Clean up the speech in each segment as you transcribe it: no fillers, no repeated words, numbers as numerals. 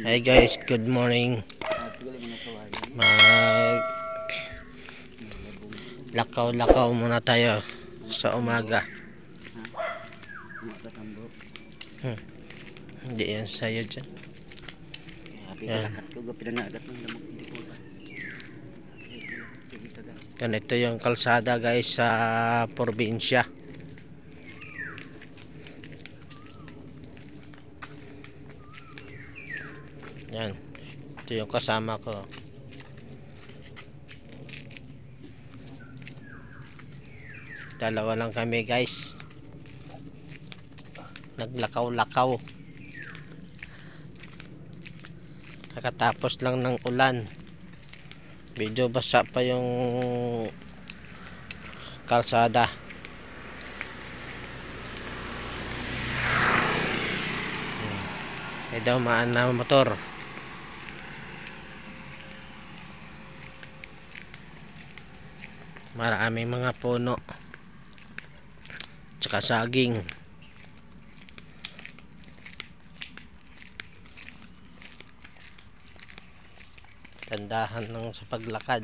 Hi guys, good morning. Mag lakaw-lakaw muna tayo sa umaga. Hindi yan sa'yo dyan. Yan. Ganito yung kalsada guys sa probinsya. Yan. Ito yung kasama ko. Dalawa lang kami guys. Naglakaw-lakaw. Nakatapos lang ng ulan. Medyo basa pa yung kalsada. May dumaan na motor. Maraming mga puno tsaka saging. Tandahan lang sa paglakad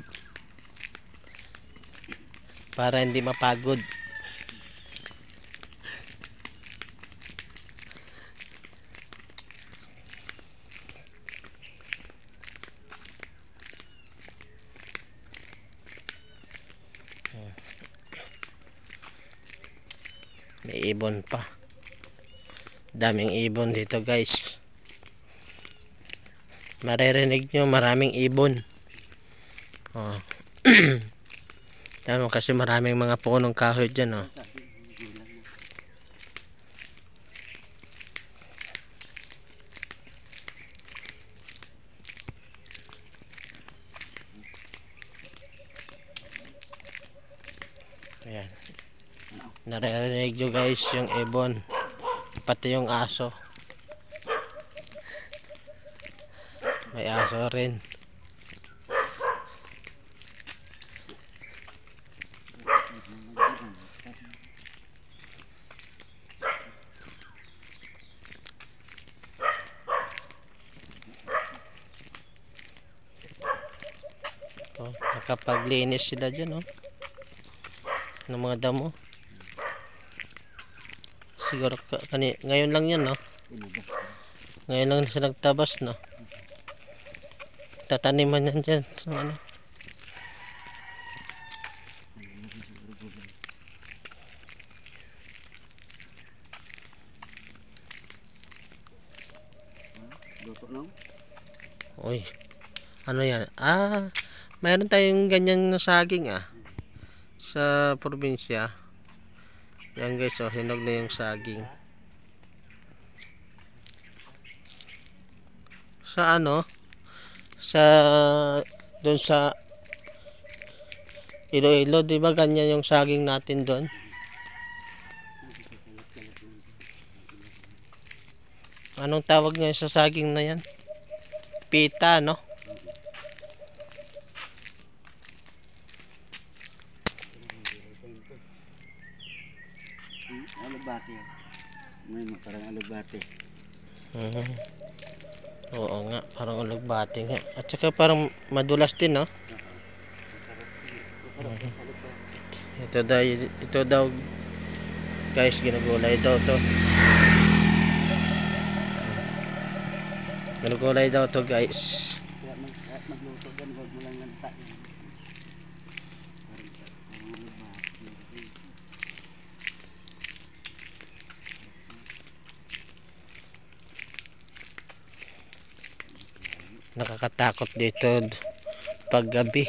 para hindi mapagod. May ibon pa. Daming ibon dito guys. Maririnig nyo maraming ibon. Oh. Tama kasi maraming mga punong kahoy dyan. Oh. Ayan. Naririnig nyo guys yung ibon. Pati yung aso. May aso rin. Oh, nakapaglinis sila dyan, oh. Ng mga damo. Siguro ngayon lang yan, no? Ngayon lang sila nagtabas, no? Tataniman yan dyan sa ano. Uy, ano yan? Ah, mayroon tayong ganyan na saging, ah, sa probinsya. Yan guys, oh, hinog na yung saging. Sa ano? Sa doon sa Iloilo, di ba ganyan yung saging natin doon? Anong tawag niya sa saging na yan? Pita, no? Alugbate. May parang alugbate. Oo nga, parang alugbate nga. At saka parang madulas din, no? Ito daw guys, ginugulay daw to. Ginugulay daw to guys. Magluto gan, wag mo lang lanta. Nakakatakot dito pag gabi.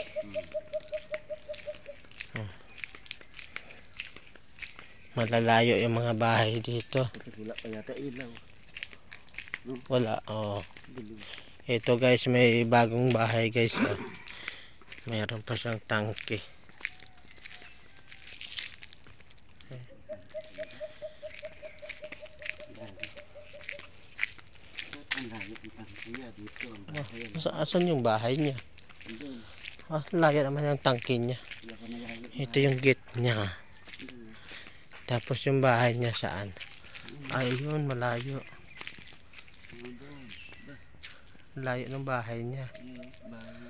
Malalayo yung mga bahay dito. Wala pa yata ilaw. Wala, oh. Ito guys, may bagong bahay guys, oh. Mayroon pa siyang tangke. Asan yung bahay niya? Ah, layo naman yung tangke niya. Ito yung gate niya. Tapos yung bahay niya saan? Ayun, malayo. Layo ng bahay niya. Bahay.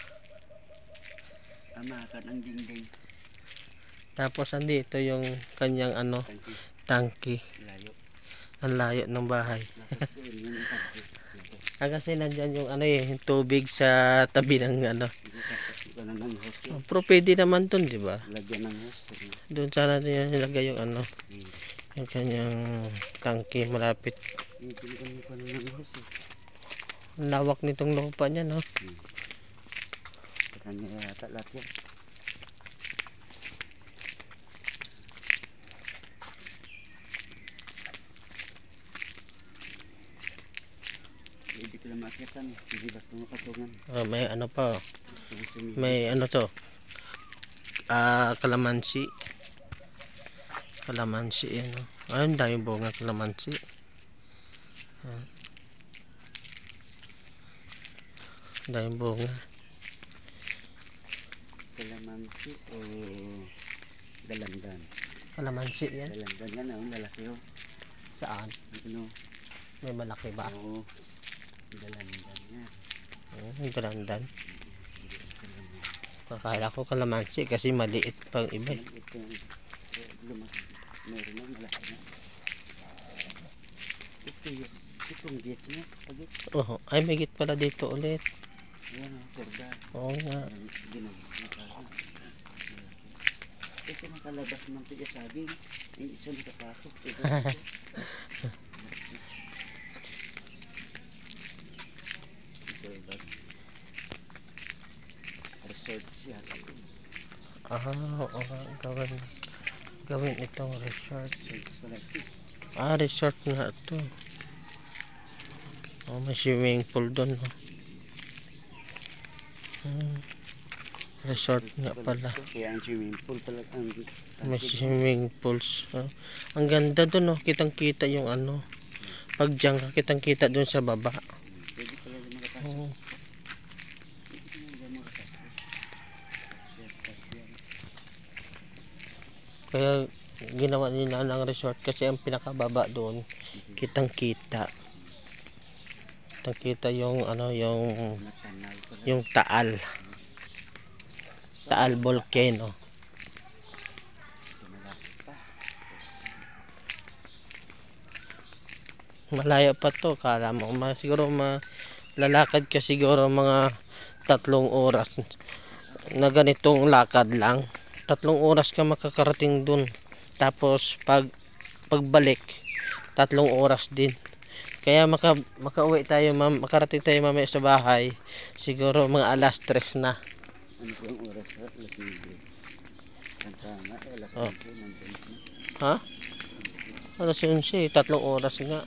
Amakan ang dingding. Tapos andito yung kanyang ano, Tangki. tangki. Layo. Ang layo ng bahay. Lapit doon yun ang tangki. Kasi nandyan yung ano eh, yung tubig sa tabi ng ano. Hindi tapos ko na ng hose yun. Pero pwede naman dun, di ba? Lagyan ng hose. Doon sana din nilagay yung ano, Hmm. yung kanyang tangki malapit. Hindi ko na ng hose eh. Ang lawak nitong lupa niya, no? Sa kanya yata lahat yan. Hindi ko lang makitan. Hindi ba ito makatungan? May ano pa, Yung sumi- may ano to, kalamansi. Kalamansi yan, no? Ang daming bunga kalamansi. Ang daming bunga. Kalamansi o dalandan. Kalamansi yan. Dalandan yan ang lalaki o. Saan? Ano? May malaki ba? Oo. Dalandan yan. Yung dalandan. Akala ko kalamansi kasi maliit pang iba eh. Ito lumaki. Meron na malaki na. Ito yun. Itong gate niya. Pagit. Oh, ay may git pala dito ulit. Yan ang sorda. Oo nga. Ginagit na kaso. Ito nakalabas ng tiga saging. Yung isa nakapasok. Ito. Ito ba? Resort siya. Oo, gawin itong resort. Resort pala ito. Resort nga ito. May swimming pool doon, no? Resort nga pala. Kaya ang swimming pool pala ang May swimming pools. Ang ganda doon, no? Kitang kita yung ano. Pag dyan ka, kitang kita doon sa baba. pwede pala din makapasok. Oo. Kaya ginawa nila ng resort kasi ang pinakababa doon kitang kita. Kitang kita yung ano, yung Taal. Taal volcano. Malayo pa to, kala mo siguro lalakad ka siguro mga 3 oras na ganitong lakad lang. 3 oras ka makakarating dun. Tapos pagbalik 3 oras din. Kaya makauwi tayo, makarating tayo mamaya sa bahay siguro mga alas 3 na. Ano po yung oras? Alas 9. Ang tama, alas 11 Oh. nandun na. Ha? Alas 11, 3 oras nga.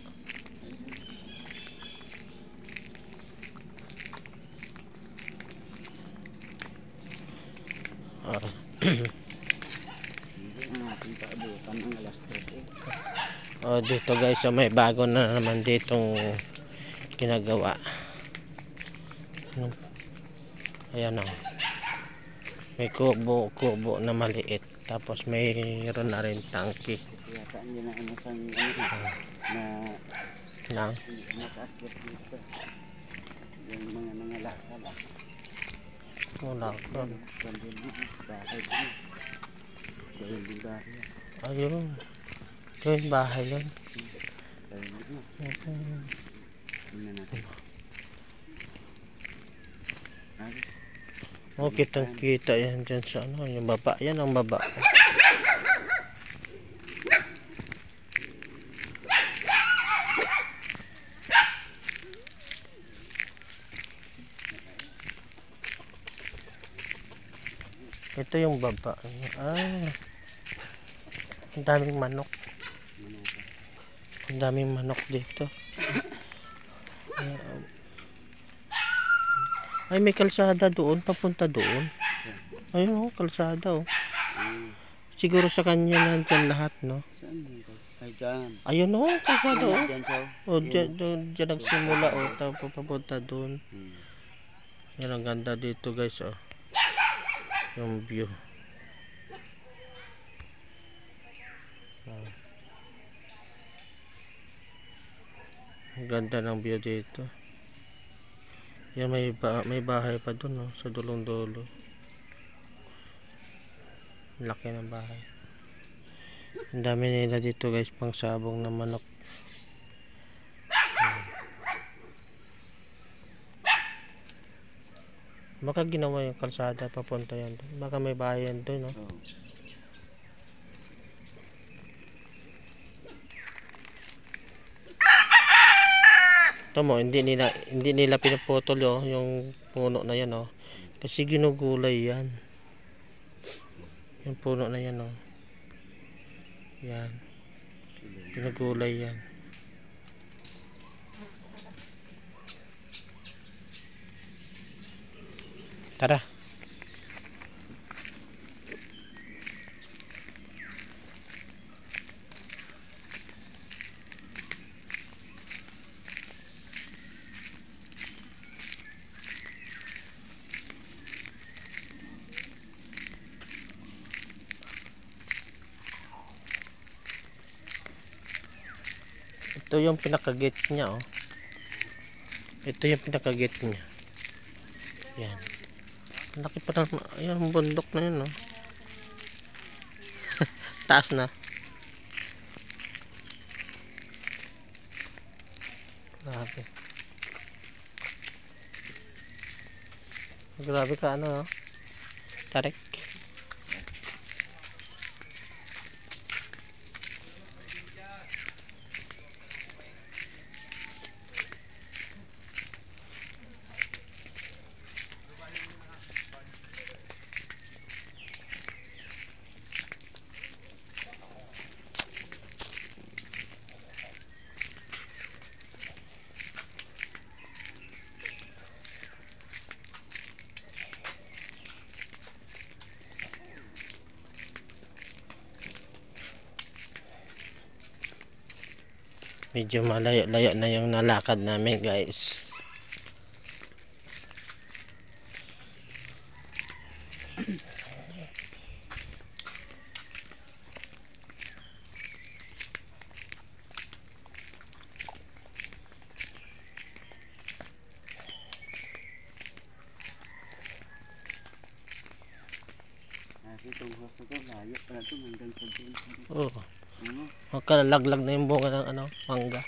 Hindi ang ating paabutan ang alas 3 eh. Dito guys, may bago na naman ditong ginagawa. Ayan o. May kubo na maliit. Tapos mayroon na rin tangki. Yata yun na ano sang ano na Nang nakaakyat dito. Yung mga lakal. wala ka. Gandun na, bahay din. Gawin din bahay. Ayun. Ito yung bahay yun. Gawin din na. Tingnan natin. Kitang kita yan dyan sa ano. Yung baba. Yan ang baba. Ito yung baba. Ang daming manok. Ang daming manok dito. Ay, may kalsada doon. Papunta doon. Ayun, kalsada oh. Siguro sa kanya nandyan lahat, no? Saan yun? Ay, dyan. Ayun oh, kalsada oh. Dyan siya. Dyan nagsimula oh. Tapos papunta doon. Yan ang ganda dito guys oh. Yung view. Ang ganda ng view dito. Yan, may bahay pa dun, no? Sa dulong dulo. Laki ng bahay. Ang dami nila dito guys, pang sabong na manok. Baka ginawa yung kalsada papunta yan dun. Baka may bahay yan dun, no? Oo. Ito mo, hindi nila pinuputol yung puno na yan, oh. Kasi ginugulay yan. Yung puno na yan, oh. Yan. Ginugulay yan. Tara. Ito yung pinaka-gate niya, oh. Ito yung pinaka-gate niya. Yan. Laki pa ng, ayan, bundok na yun, oh. Taas na. Grabe. Grabe ka, ano, oh. Tarik. Medyo malayo-layo na yung nalakad namin guys. Itong host na to, layo pala ito hanggang sa doon. Oo. Ano? Magkalalaglag na yung bunga ng ano, mangga.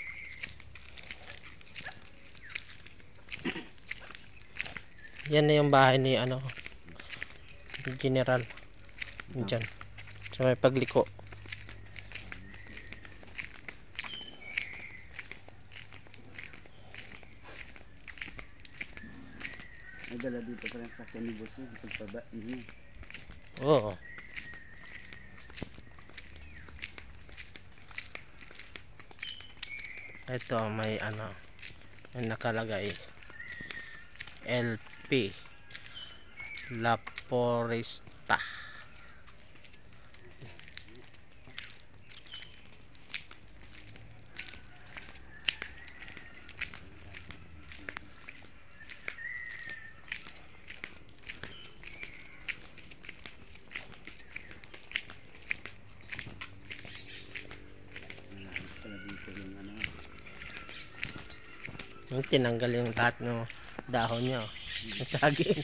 Yan na yung bahay ni ano, ni General. Diyan. Sa may pagliko. May dala dito pa rin sa kanibos niya, pagpaba niya. Oo. Ito may ano, may nakalagay LP La Foresta. Tinanggal yung lahat ng dahon niya, oh. Ang saging.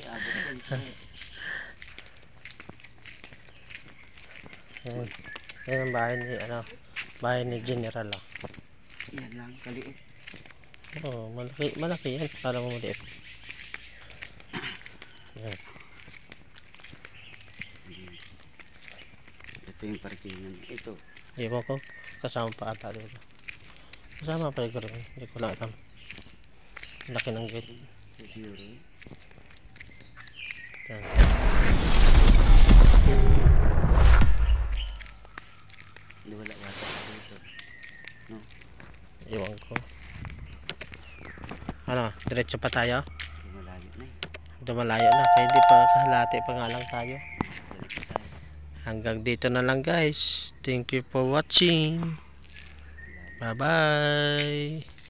Yan. Yan ang bahay ni ano, bahay ni General, oh. Yan lang, kaliit. Oh, malaki yan para mo maliit. Yan. Ito yung parkingan. Ito. Iwan ko, kasama pa ata dito. Kasama pa rin, hindi ko lang alam. Laki ng gate. Siguro. Yan. Hindi wala yata dito. No? Iwan ko. Ano, diretso pa tayo? Malayo na eh. Dumalayo na, kaya di pa kahalati pa nga lang tayo. Balik pa tayo. Hanggang dito na lang guys. Thank you for watching. Bye bye.